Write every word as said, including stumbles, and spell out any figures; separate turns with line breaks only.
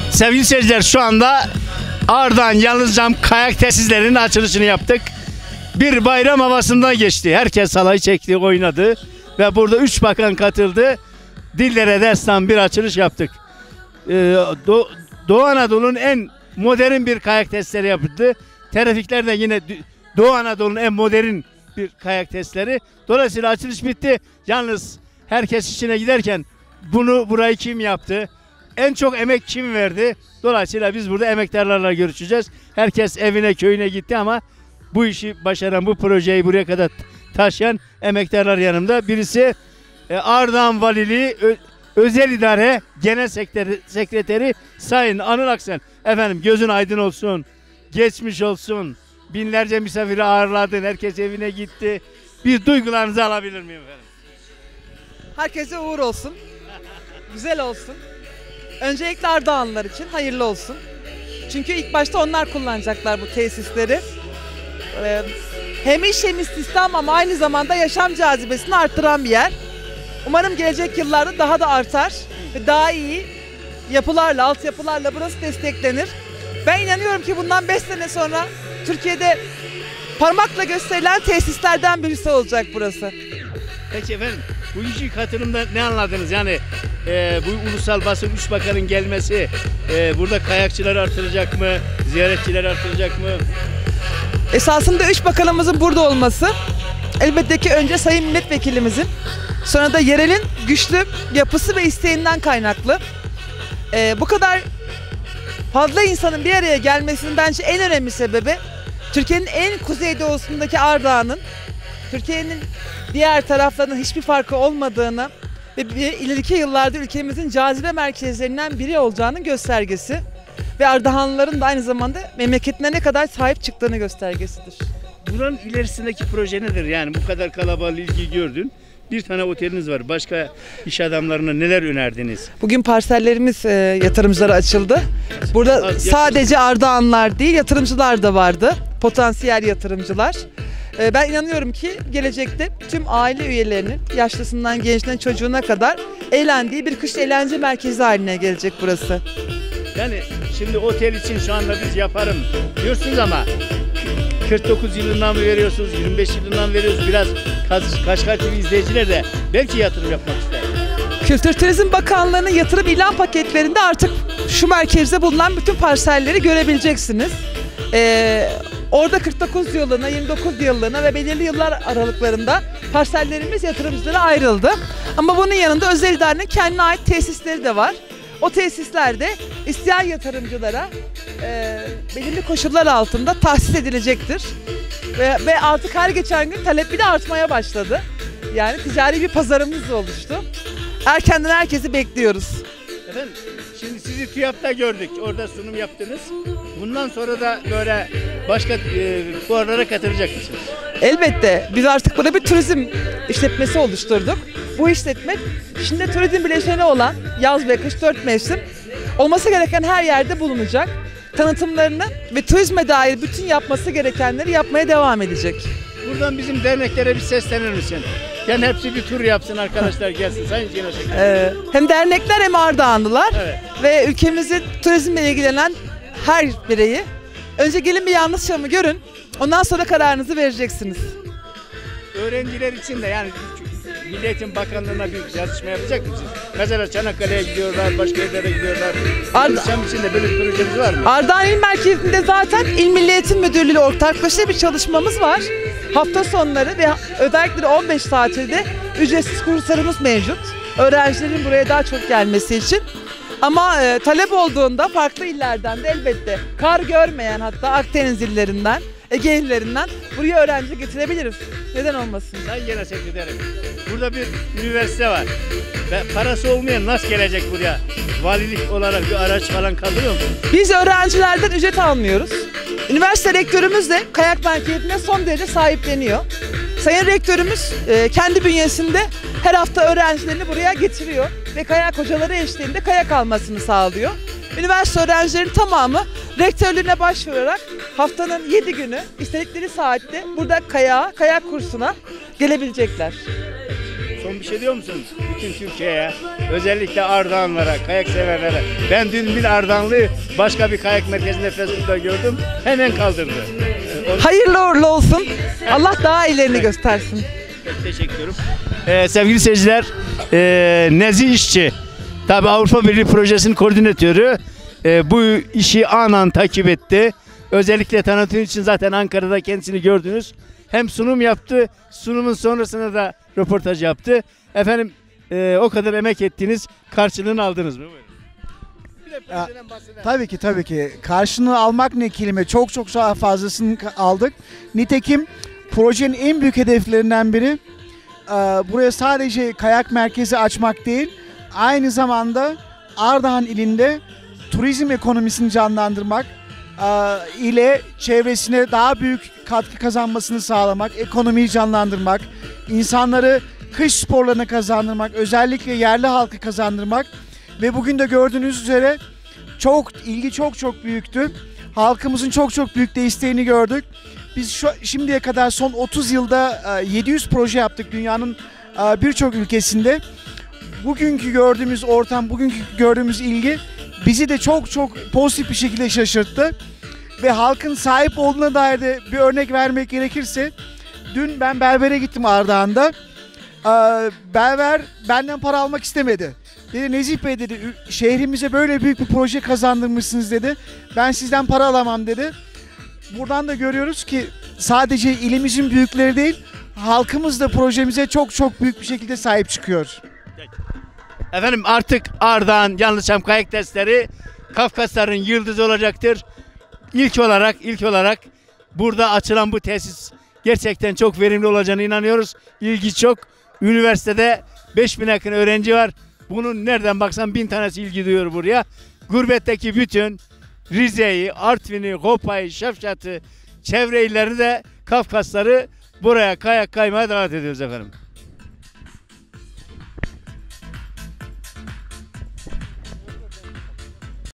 Sevgili seyirciler, şu anda Ardahan Yalnızcam kayak tesislerinin açılışını yaptık. Bir bayram havasında geçti. Herkes halayı çekti, oynadı ve burada üç bakan katıldı. Dillere destan bir açılış yaptık. Ee, Do Doğu Anadolu'nun en modern bir kayak testleri yapıldı. Trafikler de yine Doğu Anadolu'nun en modern bir kayak testleri. Dolayısıyla açılış bitti. Yalnız herkes işine giderken bunu burayı kim yaptı? En çok emek kim verdi? Dolayısıyla biz burada emektarlarla görüşeceğiz. Herkes evine köyüne gitti ama bu işi başaran, bu projeyi buraya kadar taşıyan emektarlar yanımda. Birisi e, Ardahan Valiliği Ö Özel İdare Genel Sekreteri, Sekreteri Sayın Anıl Aksen. Efendim gözün aydın olsun, geçmiş olsun. Binlerce misafiri ağırladın, herkes evine gitti. Bir duygularınızı alabilir miyim efendim?
Herkese uğur olsun, güzel olsun. Öncelikle Ardahanlılar için hayırlı olsun. Çünkü ilk başta onlar kullanacaklar bu tesisleri. Ee, hem iş hem istihdam ama aynı zamanda yaşam cazibesini arttıran bir yer. Umarım gelecek yıllarda daha da artar ve daha iyi yapılarla, altyapılarla burası desteklenir. Ben inanıyorum ki bundan beş sene sonra Türkiye'de parmakla gösterilen tesislerden birisi olacak burası.
Peki efendim, bu işi katılımda ne anladınız? Yani e, bu ulusal basın üç bakanın gelmesi e, burada kayakçılar artıracak mı? Ziyaretçiler artıracak mı?
Esasında üç bakanımızın burada olması elbette ki önce Sayın Milletvekilimizin, sonra da yerelin güçlü yapısı ve isteğinden kaynaklı. Ee, bu kadar fazla insanın bir araya gelmesinin bence en önemli sebebi Türkiye'nin en kuzeydoğusundaki Ardahan'ın Türkiye'nin diğer taraflarının hiçbir farkı olmadığını ve ileriki yıllarda ülkemizin cazibe merkezlerinden biri olacağının göstergesi ve Ardahanlıların da aynı zamanda memleketine ne kadar sahip çıktığını göstergesidir.
Buranın ilerisindeki proje nedir? Yani bu kadar kalabalık ilgi gördün. Bir tane oteliniz var. Başka iş adamlarına neler önerdiniz?
Bugün parsellerimiz e, yatırımcılara açıldı. Burada
Az,
sadece Ardahanlılar değil, yatırımcılar da vardı. Potansiyel yatırımcılar. E, ben inanıyorum ki gelecekte tüm aile üyelerinin, yaşlısından gençten çocuğuna kadar eğlendiği bir kış eğlence merkezi haline gelecek burası.
Yani şimdi otel için şu anda biz yaparım diyorsunuz ama kırk dokuz yılından mı veriyorsunuz, yirmi beş yılından mı veriyorsunuz? Biraz Kaşgar T V izleyiciler de belki yatırım yapmak ister.
Kültür Turizm Bakanlığı'nın yatırım ilan paketlerinde artık şu merkezde bulunan bütün parselleri görebileceksiniz. Ee, orada kırk dokuz yıllığına, yirmi dokuz yıllığına ve belirli yıllar aralıklarında parsellerimiz yatırımcılara ayrıldı. Ama bunun yanında özel idarenin kendine ait tesisleri de var. O tesislerde isteyen yatırımcılara e, belirli koşullar altında tahsis edilecektir. Ve, ve artık her geçen gün talep bir de artmaya başladı. Yani ticari bir pazarımız da oluştu. Erkenden herkesi bekliyoruz.
Efendim, şimdi sizi TÜYAP'ta gördük. Orada sunum yaptınız. Bundan sonra da böyle başka e, fuarlara katılacak mısınız?
Elbette. Biz artık burada bir turizm işletmesi oluşturduk. Bu işletme içinde turizm bileşeni olan yaz ve kış dört mevsim olması gereken her yerde bulunacak. Tanıtımlarını ve turizme dair bütün yapması gerekenleri yapmaya devam edecek.
Buradan bizim derneklere bir seslenir misin? Yani hepsi bir tur yapsın, arkadaşlar gelsin. Sayın Cino Şeker.
Ee, hem dernekler hem Ardahanlılar, evet. Ve ülkemizin turizmle ilgilenen her bireyi önce gelin bir yanlışımı görün, ondan sonra kararınızı vereceksiniz.
Öğrenciler için de yani Milli Eğitim Bakanlığı'na bir yazışma yapacak mısınız? Mesela Çanakkale'ye gidiyorlar, başka yerlere gidiyorlar. Ardahan için de böyle bir projemiz var mı?
Ardahan İl Merkezi'nde zaten İl Milli Eğitim Müdürlüğü ile ortaklaşa bir çalışmamız var. Hafta sonları ve özellikle on beş tatilde ücretsiz kurslarımız mevcut. Öğrencilerin buraya daha çok gelmesi için. Ama e, talep olduğunda farklı illerden de elbette kar görmeyen, hatta Akdeniz illerinden, Ege illerinden buraya öğrenci getirebiliriz. Neden olmasın?
Sayın Genel Sekreterim, burada bir üniversite var. Ve parası olmayan nasıl gelecek buraya? Valilik olarak bir araç falan kalıyor mu?
Biz öğrencilerden ücret almıyoruz. Üniversite rektörümüz de kayak merkezine son derece sahipleniyor. Sayın rektörümüz e, kendi bünyesinde her hafta öğrencilerini buraya getiriyor ve kayak hocaları eşliğinde kayak almasını sağlıyor. Üniversite öğrencilerinin tamamı rektörlüğüne başvurarak haftanın yedi günü istedikleri saatte burada kayağa, kayak kursuna gelebilecekler.
Son son bir şey diyor musun? Bütün Türkiye'ye, özellikle Ardahanlara, kayak severlere. Ben dün bir Ardahanlı başka bir kayak merkezinde Facebook'ta gördüm. Hemen kaldırdı. Onu...
Hayırlı uğurlu olsun. Allah daha ilerini göstersin.
Çok teşekkür ederim. Ee, sevgili seyirciler, e, Nezih İşçi, tabi Avrupa Birliği Projesi'nin koordinatörü, e, bu işi anan takip etti. Özellikle tanıtım için zaten Ankara'da kendisini gördünüz. Hem sunum yaptı, sunumun sonrasında da röportaj yaptı. Efendim e, o kadar emek ettiniz, karşılığını aldınız mı? Buyurun. Bir de projeden bahseder.
Tabii ki tabii ki. Karşılığını almak ne kelime. Çok çok daha fazlasını aldık. Nitekim projenin en büyük hedeflerinden biri e, buraya sadece kayak merkezi açmak değil, aynı zamanda Ardahan ilinde turizm ekonomisini canlandırmak e, ile çevresine daha büyük katkı kazanmasını sağlamak, ekonomiyi canlandırmak, insanları kış sporlarına kazandırmak, özellikle yerli halkı kazandırmak ve bugün de gördüğünüz üzere çok ilgi çok çok büyüktü. Halkımızın çok çok büyük desteğini gördük. Biz şu şimdiye kadar son otuz yılda yedi yüz proje yaptık dünyanın birçok ülkesinde. Bugünkü gördüğümüz ortam, bugünkü gördüğümüz ilgi bizi de çok çok pozitif bir şekilde şaşırttı. Ve halkın sahip olduğuna dair de bir örnek vermek gerekirse, dün ben berbere gittim Ardahan'da. Berber benden para almak istemedi. Dedi Nezih Bey dedi, şehrimize böyle büyük bir proje kazandırmışsınız dedi. Ben sizden para alamam dedi. Buradan da görüyoruz ki sadece ilimizin büyükleri değil, halkımız da projemize çok çok büyük bir şekilde sahip çıkıyor.
Efendim artık Ardahan Yanlıçam kayak testleri Kafkasların yıldızı olacaktır. İlk olarak ilk olarak burada açılan bu tesis gerçekten çok verimli olacağına inanıyoruz. İlgi çok. Üniversitede beş bin yakın öğrenci var. Bunun nereden baksan bin tanesi ilgi duyuyor buraya. Gurbetteki bütün Rize'yi, Artvin'i, Hopa'yı, Şafşat'ı, çevre illerini de Kafkasları buraya kayak kaymaya davet ediyoruz efendim.